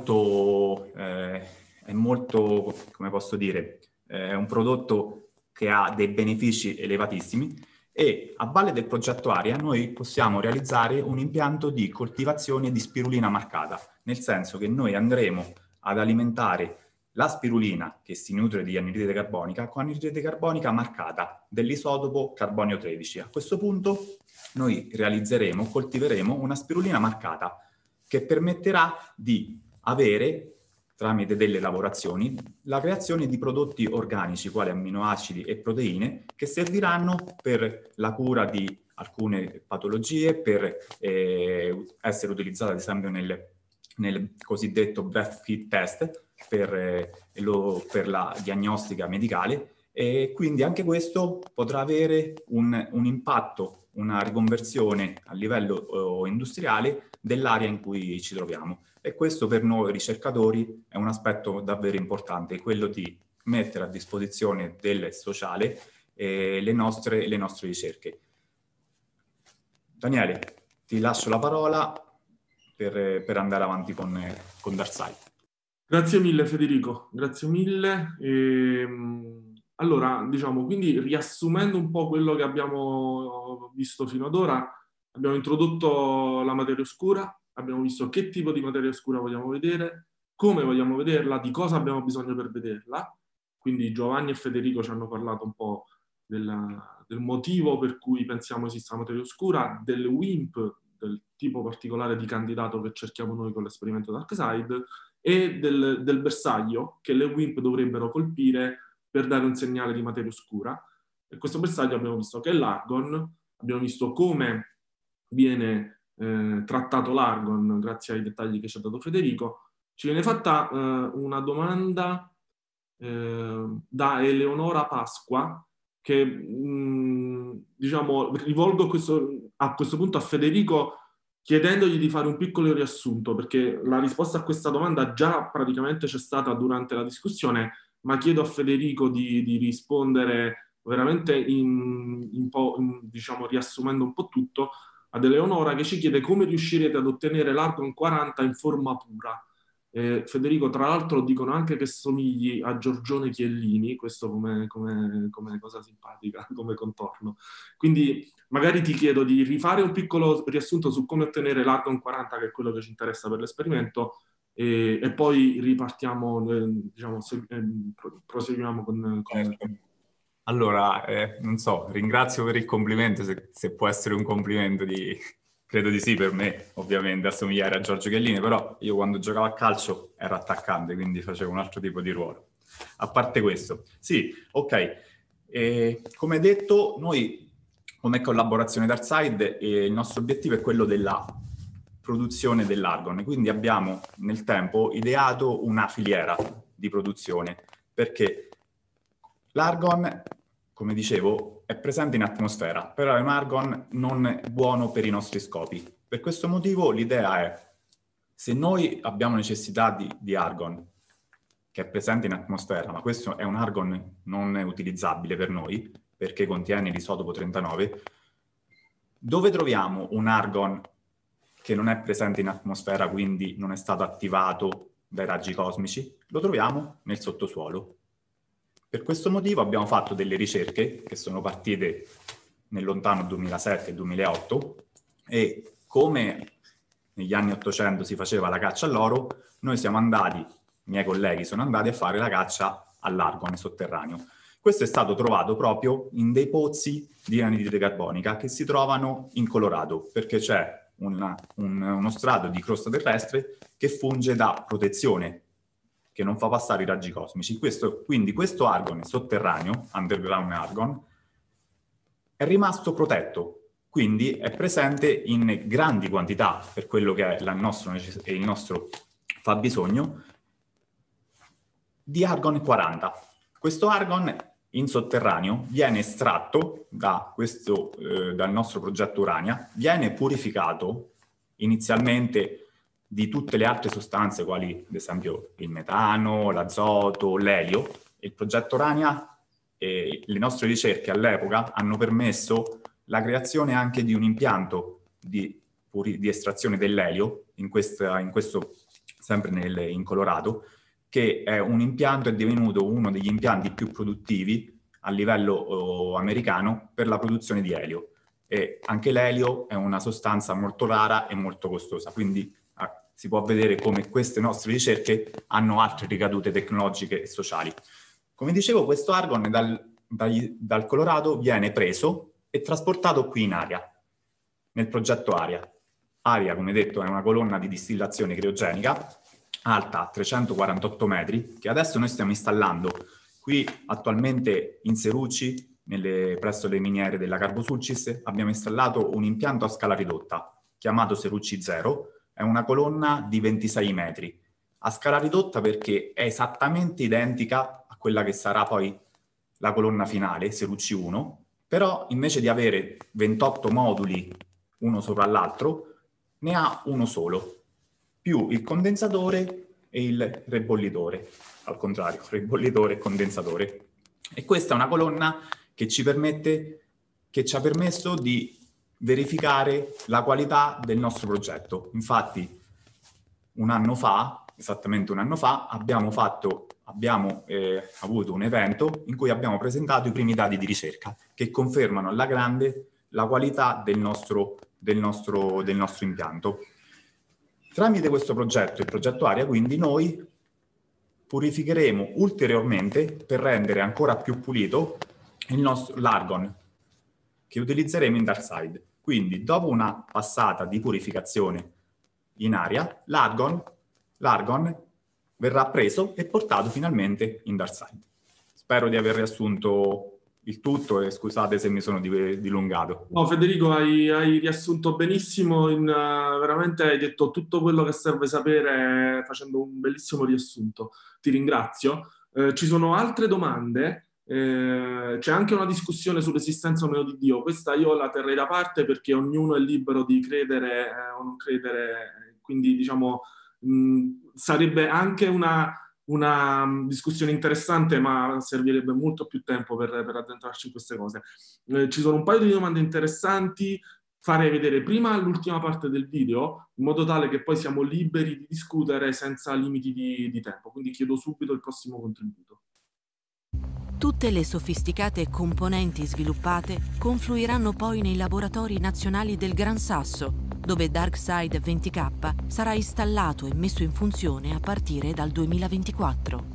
come posso dire, è un prodotto che ha dei benefici elevatissimi, e a valle del progetto Aria noi possiamo realizzare un impianto di coltivazione di spirulina marcata, nel senso che noi andremo ad alimentare la spirulina che si nutre di anidride carbonica con anidride carbonica marcata dell'isotopo carbonio 13. A questo punto noi coltiveremo una spirulina marcata che permetterà di avere, tramite delle lavorazioni, la creazione di prodotti organici quali amminoacidi e proteine che serviranno per la cura di alcune patologie, per essere utilizzate ad esempio nel cosiddetto breath fit test per la diagnostica medicale, e quindi anche questo potrà avere un impatto, una riconversione a livello industriale dell'area in cui ci troviamo. E questo per noi ricercatori è un aspetto davvero importante, quello di mettere a disposizione del sociale le nostre ricerche. Daniele, ti lascio la parola per andare avanti con Darsai. Grazie mille Federico, grazie mille. Allora, diciamo, quindi riassumendo un po' quello che abbiamo visto fino ad ora, abbiamo introdotto la materia oscura, abbiamo visto che tipo di materia oscura vogliamo vedere, come vogliamo vederla, di cosa abbiamo bisogno per vederla. Quindi Giovanni e Federico ci hanno parlato un po' del motivo per cui pensiamo esista materia oscura, del WIMP, del tipo particolare di candidato che cerchiamo noi con l'esperimento DarkSide, e del bersaglio che le WIMP dovrebbero colpire per dare un segnale di materia oscura. E questo bersaglio abbiamo visto che è l'argon, abbiamo visto come viene trattato l'argon grazie ai dettagli che ci ha dato Federico. Ci viene fatta una domanda da Eleonora Pasqua che diciamo rivolgo a questo punto a Federico, chiedendogli di fare un piccolo riassunto, perché la risposta a questa domanda già praticamente c'è stata durante la discussione, ma chiedo a Federico di rispondere veramente diciamo riassumendo un po' tutto, ad Eleonora che ci chiede come riuscirete ad ottenere l'argon 40 in forma pura. Federico, tra l'altro dicono anche che somigli a Giorgione Chiellini, questo come cosa simpatica, come contorno. Quindi magari ti chiedo di rifare un piccolo riassunto su come ottenere l'Argon 40, che è quello che ci interessa per l'esperimento, e poi ripartiamo, diciamo, proseguiamo con... Allora, non so, ringrazio per il complimento, se può essere un complimento credo di sì per me, ovviamente, assomigliare a Giorgio Chiellini, però io quando giocavo a calcio ero attaccante, quindi facevo un altro tipo di ruolo. A parte questo, sì, ok. Come detto, noi come collaborazione Darkside il nostro obiettivo è quello della produzione dell'Argon, quindi abbiamo nel tempo ideato una filiera di produzione, perché l'Argon, come dicevo, è presente in atmosfera, però è un Argon non buono per i nostri scopi. Per questo motivo l'idea è, se noi abbiamo necessità di Argon, che è presente in atmosfera, ma questo è un Argon non utilizzabile per noi, perché contiene l'isotopo 39, dove troviamo un Argon che non è presente in atmosfera, quindi non è stato attivato dai raggi cosmici? Lo troviamo nel sottosuolo. Per questo motivo abbiamo fatto delle ricerche che sono partite nel lontano 2007-2008 e come negli anni 800 si faceva la caccia all'oro, noi siamo andati, i miei colleghi sono andati a fare la caccia all'Argon sotterraneo. Questo è stato trovato proprio in dei pozzi di anidride carbonica che si trovano in Colorado, perché c'è uno strato di crosta terrestre che funge da protezione, che non fa passare i raggi cosmici. Quindi questo Argon sotterraneo, underground Argon, è rimasto protetto, quindi è presente in grandi quantità per quello che è il nostro fabbisogno di Argon 40. Questo Argon in sotterraneo viene estratto dal nostro progetto Urania, viene purificato inizialmente di tutte le altre sostanze, quali ad esempio il metano, l'azoto, l'elio. Il progetto Urania e le nostre ricerche all'epoca hanno permesso la creazione anche di un impianto di estrazione dell'elio, sempre in Colorado, che è un impianto, è divenuto uno degli impianti più produttivi a livello americano per la produzione di elio. E anche l'elio è una sostanza molto rara e molto costosa, quindi si può vedere come queste nostre ricerche hanno altre ricadute tecnologiche e sociali. Come dicevo, questo Argon dal Colorado viene preso e trasportato qui in Aria, nel progetto Aria. Aria, come detto, è una colonna di distillazione criogenica alta 348 metri, che adesso noi stiamo installando qui attualmente in Serucci, presso le miniere della Carbosulcis. Abbiamo installato un impianto a scala ridotta, chiamato Serucci 0, è una colonna di 26 metri. A scala ridotta perché è esattamente identica a quella che sarà poi la colonna finale, Serucci 1, però invece di avere 28 moduli uno sopra l'altro, ne ha uno solo, più il condensatore e il rebollitore, al contrario, rebollitore e condensatore. E questa è una colonna che ci ha permesso di verificare la qualità del nostro progetto. Infatti, esattamente un anno fa, abbiamo avuto un evento in cui abbiamo presentato i primi dati di ricerca che confermano alla grande la qualità del nostro impianto. Tramite questo progetto, il progetto Aria, quindi noi purificheremo ulteriormente per rendere ancora più pulito l'Argon che utilizzeremo in Darkside. Quindi, dopo una passata di purificazione in aria, l'Argon verrà preso e portato finalmente in Darkside. Spero di aver riassunto il tutto e scusate se mi sono dilungato. No, Federico, hai riassunto benissimo, veramente hai detto tutto quello che serve sapere facendo un bellissimo riassunto. Ti ringrazio. Ci sono altre domande, c'è anche una discussione sull'esistenza o meno di Dio. Questa io la terrei da parte perché ognuno è libero di credere o non credere, quindi diciamo sarebbe anche una discussione interessante, ma servirebbe molto più tempo per addentrarci in queste cose. Ci sono un paio di domande interessanti. farei vedere prima l'ultima parte del video, in modo tale che poi siamo liberi di discutere senza limiti di tempo. Quindi chiedo subito il prossimo contributo. Tutte le sofisticate componenti sviluppate confluiranno poi nei laboratori nazionali del Gran Sasso, dove DarkSide 20K sarà installato e messo in funzione a partire dal 2024.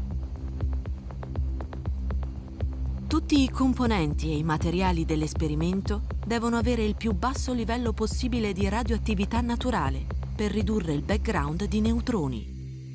Tutti i componenti e i materiali dell'esperimento devono avere il più basso livello possibile di radioattività naturale per ridurre il background di neutroni.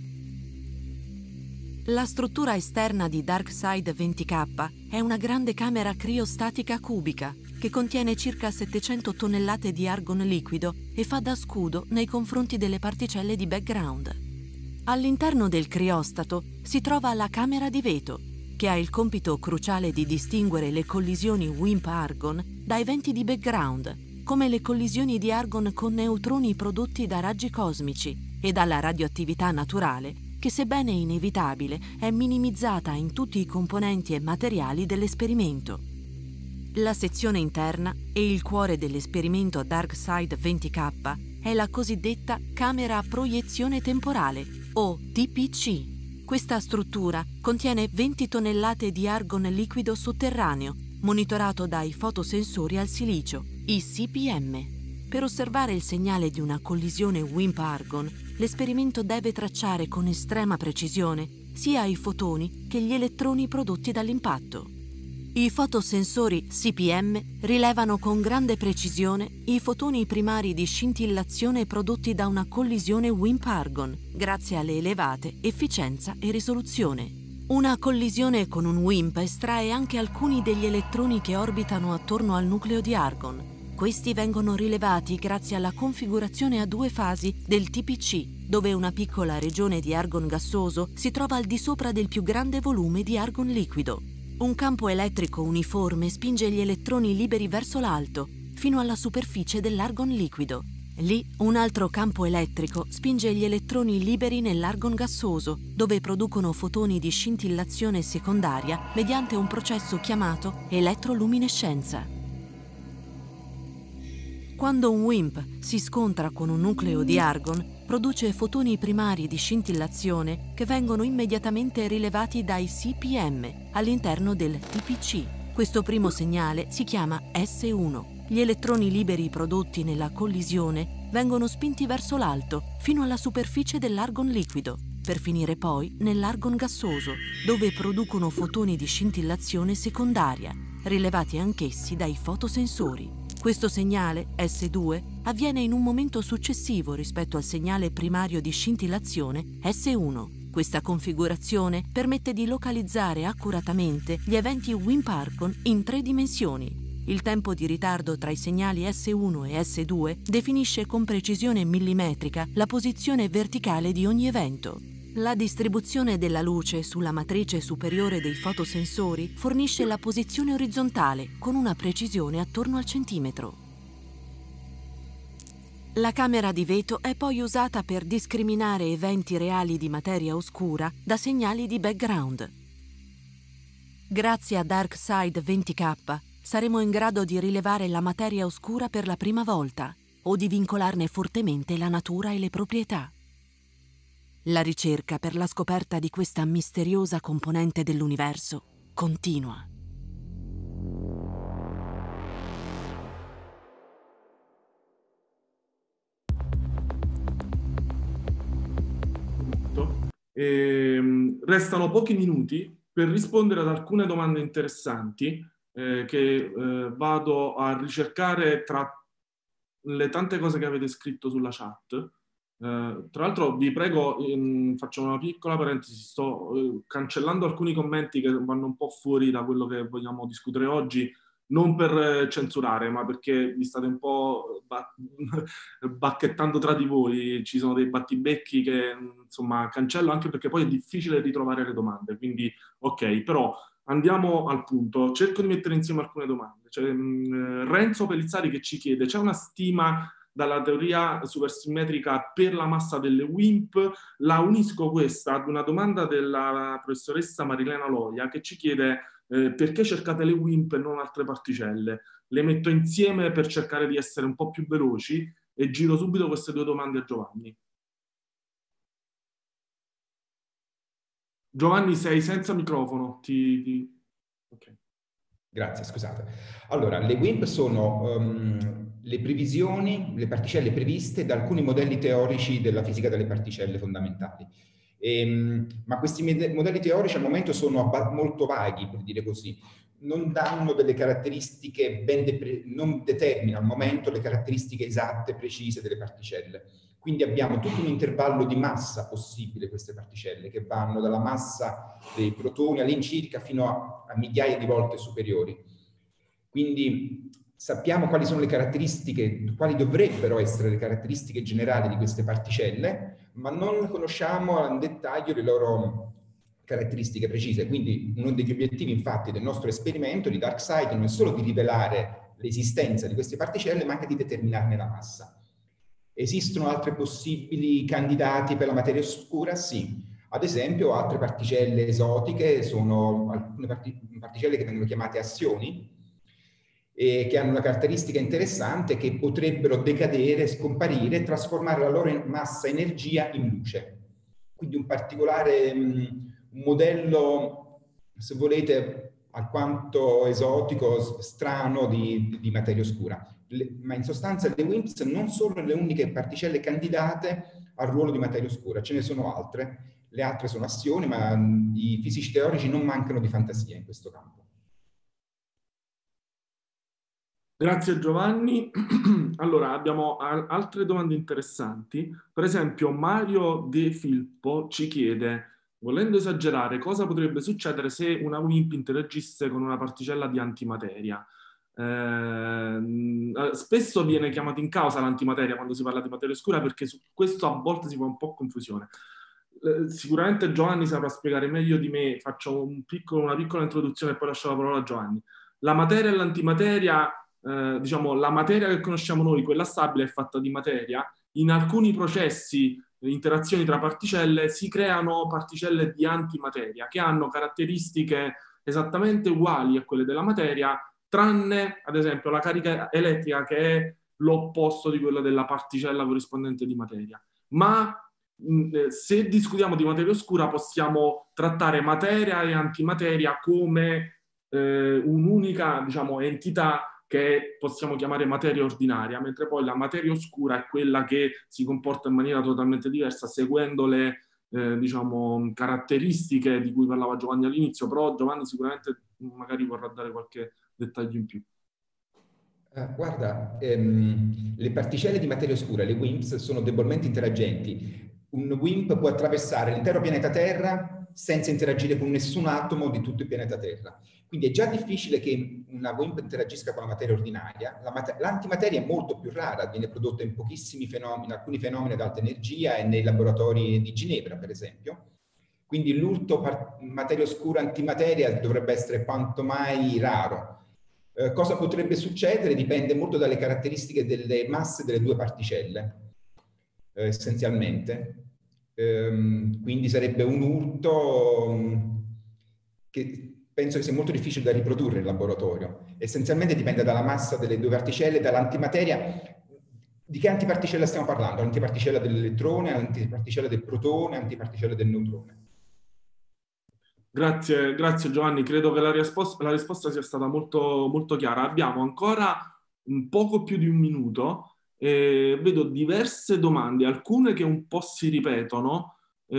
La struttura esterna di DarkSide 20K è una grande camera criostatica cubica che contiene circa 700 tonnellate di argon liquido e fa da scudo nei confronti delle particelle di background. All'interno del criostato si trova la camera di veto, che ha il compito cruciale di distinguere le collisioni WIMP-argon da eventi di background, come le collisioni di argon con neutroni prodotti da raggi cosmici e dalla radioattività naturale, che sebbene inevitabile è minimizzata in tutti i componenti e materiali dell'esperimento. La sezione interna e il cuore dell'esperimento DarkSide 20K è la cosiddetta camera a proiezione temporale, o TPC. Questa struttura contiene 20 tonnellate di argon liquido sotterraneo, monitorato dai fotosensori al silicio, i CPM. Per osservare il segnale di una collisione WIMP-argon, l'esperimento deve tracciare con estrema precisione sia i fotoni che gli elettroni prodotti dall'impatto. I fotosensori CPM rilevano con grande precisione i fotoni primari di scintillazione prodotti da una collisione WIMP-argon, grazie alle elevate efficienza e risoluzione. Una collisione con un WIMP estrae anche alcuni degli elettroni che orbitano attorno al nucleo di argon. Questi vengono rilevati grazie alla configurazione a 2 fasi del TPC, dove una piccola regione di argon gassoso si trova al di sopra del più grande volume di argon liquido. Un campo elettrico uniforme spinge gli elettroni liberi verso l'alto, fino alla superficie dell'argon liquido. Lì, un altro campo elettrico spinge gli elettroni liberi nell'argon gassoso, dove producono fotoni di scintillazione secondaria mediante un processo chiamato elettroluminescenza. Quando un WIMP si scontra con un nucleo di argon, produce fotoni primari di scintillazione che vengono immediatamente rilevati dai CPM all'interno del TPC. Questo primo segnale si chiama S1. Gli elettroni liberi prodotti nella collisione vengono spinti verso l'alto fino alla superficie dell'argon liquido, per finire poi nell'argon gassoso, dove producono fotoni di scintillazione secondaria, rilevati anch'essi dai fotosensori. Questo segnale, S2, avviene in un momento successivo rispetto al segnale primario di scintillazione, S1. Questa configurazione permette di localizzare accuratamente gli eventi WIMP-argon in 3 dimensioni. Il tempo di ritardo tra i segnali S1 e S2 definisce con precisione millimetrica la posizione verticale di ogni evento. La distribuzione della luce sulla matrice superiore dei fotosensori fornisce la posizione orizzontale con una precisione attorno al centimetro. La camera di veto è poi usata per discriminare eventi reali di materia oscura da segnali di background. Grazie a DarkSide 20K saremo in grado di rilevare la materia oscura per la prima volta o di vincolarne fortemente la natura e le proprietà. La ricerca per la scoperta di questa misteriosa componente dell'universo continua. Restano pochi minuti per rispondere ad alcune domande interessanti che vado a ricercare tra le tante cose che avete scritto sulla chat. Tra l'altro vi prego, faccio una piccola parentesi, sto cancellando alcuni commenti che vanno un po' fuori da quello che vogliamo discutere oggi, non per censurare, ma perché vi state un po' bacchettando tra di voi, ci sono dei battibecchi che insomma cancello, anche perché poi è difficile ritrovare le domande, quindi ok, però andiamo al punto, cerco di mettere insieme alcune domande. Renzo Pellizzari che ci chiede, c'è una stima dalla teoria supersimmetrica per la massa delle WIMP? La unisco questa ad una domanda della professoressa Marilena Loia che ci chiede perché cercate le WIMP e non altre particelle? Le metto insieme per cercare di essere un po' più veloci e giro subito queste due domande a Giovanni. Giovanni, sei senza microfono. Okay. Grazie, scusate. Allora, le WIMP sono le previsioni, le particelle previste da alcuni modelli teorici della fisica delle particelle fondamentali. Ma questi modelli teorici al momento sono molto vaghi, per dire così. Non danno delle caratteristiche non determinano al momento le caratteristiche esatte, precise delle particelle. Quindi abbiamo tutto un intervallo di massa possibile queste particelle, che vanno dalla massa dei protoni all'incirca fino a migliaia di volte superiori. Quindi sappiamo quali sono le caratteristiche, quali dovrebbero essere le caratteristiche generali di queste particelle, ma non conosciamo in dettaglio le loro caratteristiche precise. Quindi uno degli obiettivi infatti del nostro esperimento di DarkSide non è solo di rivelare l'esistenza di queste particelle, ma anche di determinarne la massa. Esistono altri possibili candidati per la materia oscura? Sì. Ad esempio, altre particelle esotiche sono alcune particelle che vengono chiamate assioni, e che hanno una caratteristica interessante, che potrebbero decadere, scomparire e trasformare la loro massa energia in luce. Quindi un particolare un modello, se volete, alquanto esotico, strano di materia oscura. Ma in sostanza le WIMPs non sono le uniche particelle candidate al ruolo di materia oscura, ce ne sono altre. Le altre sono assioni, ma i fisici teorici non mancano di fantasia in questo campo. Grazie Giovanni. Allora, abbiamo altre domande interessanti. Per esempio, Mario De Filippo ci chiede, volendo esagerare, cosa potrebbe succedere se una WIMP interagisse con una particella di antimateria? Spesso viene chiamata in causa l'antimateria quando si parla di materia oscura, perché su questo a volte si fa un po' confusione. Sicuramente Giovanni saprà spiegare meglio di me, faccio una piccola introduzione e poi lascio la parola a Giovanni. La materia e l'antimateria, diciamo, la materia che conosciamo noi, quella stabile, è fatta di materia. In alcuni processi, interazioni tra particelle, si creano particelle di antimateria che hanno caratteristiche esattamente uguali a quelle della materia, tranne, ad esempio, la carica elettrica, che è l'opposto di quella della particella corrispondente di materia. Ma se discutiamo di materia oscura, possiamo trattare materia e antimateria come un'unica, diciamo, entità che possiamo chiamare materia ordinaria, mentre poi la materia oscura è quella che si comporta in maniera totalmente diversa, seguendo le diciamo, caratteristiche di cui parlava Giovanni all'inizio. Però Giovanni sicuramente magari vorrà dare qualche dettaglio in più. Guarda, le particelle di materia oscura, le WIMPs, sono debolmente interagenti. Un WIMP può attraversare l'intero pianeta Terra senza interagire con nessun atomo di tutto il pianeta Terra. Quindi è già difficile che una WIMP interagisca con la materia ordinaria. L'antimateria è molto più rara, viene prodotta in pochissimi fenomeni, alcuni fenomeni ad alta energia e nei laboratori di Ginevra, per esempio. Quindi l'urto materia oscura antimateria dovrebbe essere quanto mai raro. Cosa potrebbe succedere dipende molto dalle caratteristiche delle masse delle due particelle, essenzialmente. Quindi sarebbe un urto che penso che sia molto difficile da riprodurre in laboratorio. Essenzialmente dipende dalla massa delle due particelle, dall'antimateria. Di che antiparticella stiamo parlando? Antiparticella dell'elettrone, antiparticella del protone, antiparticella del neutrone? Grazie Giovanni, credo che la risposta sia stata molto, molto chiara. Abbiamo ancora un poco più di un minuto e vedo diverse domande, alcune che un po' si ripetono,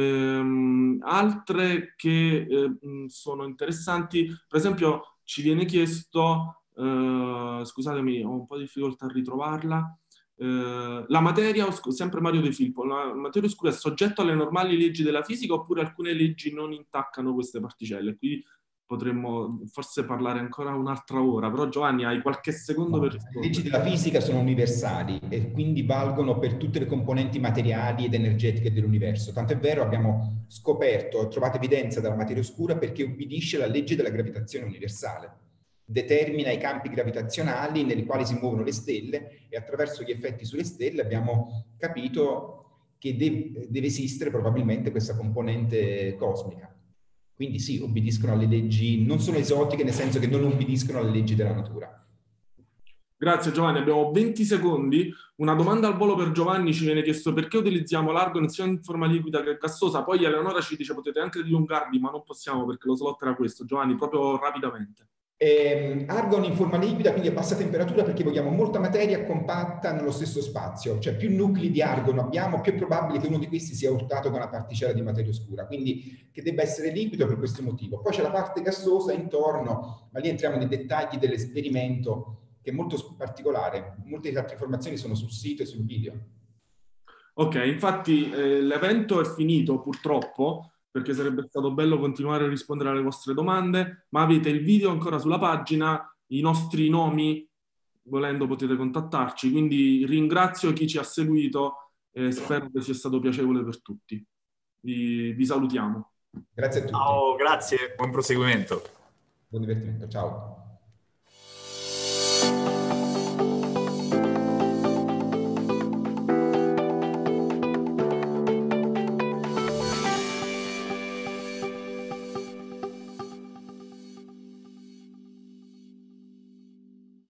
altre che sono interessanti. Per esempio ci viene chiesto, scusatemi, ho un po' di difficoltà a ritrovarla, la materia, sempre Mario De Filippo, la materia oscura è soggetta alle normali leggi della fisica oppure alcune leggi non intaccano queste particelle? Qui potremmo forse parlare ancora un'altra ora, però Giovanni hai qualche secondo per rispondere. Le leggi della fisica sono universali e quindi valgono per tutte le componenti materiali ed energetiche dell'universo. Tant'è vero, abbiamo scoperto, trovato evidenza della materia oscura perché ubbidisce alla legge della gravitazione universale. Determina i campi gravitazionali nei quali si muovono le stelle e attraverso gli effetti sulle stelle abbiamo capito che deve esistere probabilmente questa componente cosmica. Quindi sì, obbediscono alle leggi, non sono esotiche nel senso che non obbediscono alle leggi della natura. Grazie Giovanni, abbiamo 20 secondi. Una domanda al volo per Giovanni, ci viene chiesto perché utilizziamo l'argon sia in forma liquida che gassosa, poi Eleonora ci dice potete anche dilungarvi, ma non possiamo perché lo slot era questo. Giovanni, proprio rapidamente. Argon in forma liquida, quindi a bassa temperatura, perché vogliamo molta materia compatta nello stesso spazio, cioè più nuclei di argon abbiamo, più è probabile che uno di questi sia urtato da una particella di materia oscura, quindi che debba essere liquido per questo motivo. Poi c'è la parte gassosa intorno, ma lì entriamo nei dettagli dell'esperimento, che è molto particolare. Molte altre informazioni sono sul sito e sul video. Ok, infatti l'evento è finito purtroppo, perché sarebbe stato bello continuare a rispondere alle vostre domande, ma avete il video ancora sulla pagina, i nostri nomi, volendo potete contattarci, quindi ringrazio chi ci ha seguito e spero che sia stato piacevole per tutti. Vi salutiamo. Grazie a tutti. Ciao, grazie, buon proseguimento. Buon divertimento, ciao.